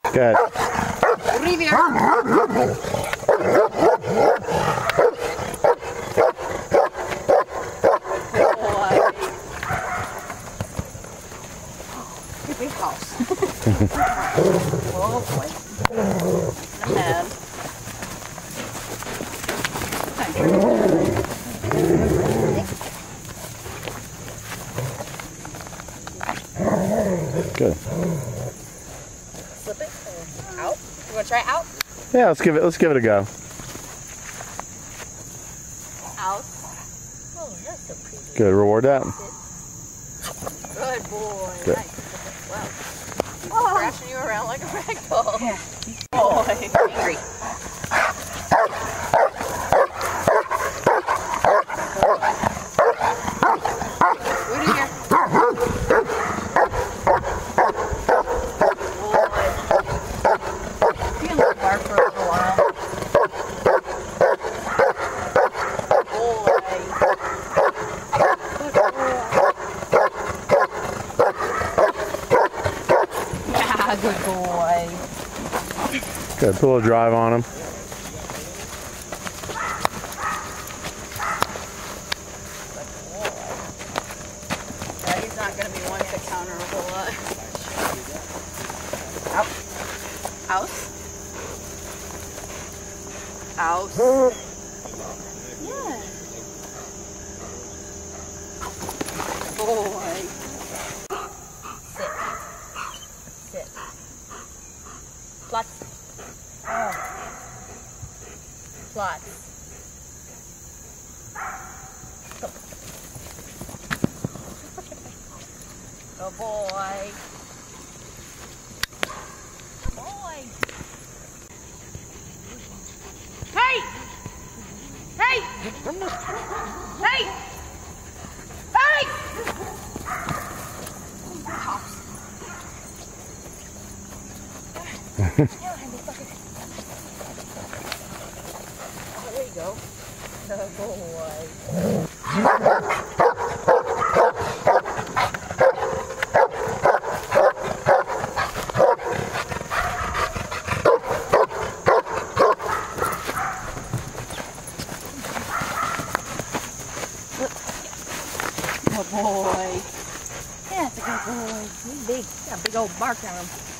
Good. Rivier. Big house. Oh boy. Ahead. Good. Slip it out. You want to try out? Yeah, let's give it a go. Out. Oh, that's so pretty. Good. Reward that. Good boy. Good. Nice. Wow. He's thrashing you around like a rag doll. Yeah. Boy. Angry. What are you? Boy. You can let it bark for a little while. Good boy. Good. Put a little drive on him. Yeah, he's not going to be one to counter a whole lot. Out. House. House. Yeah. Boy. Sit. Plots. Oh. Plots. Good boy. Good boy. Hey! Hey! Hey! Hey! There you go. Good boy. Good boy. Yeah, it's a good boy. He's big. Got a big old bark on him.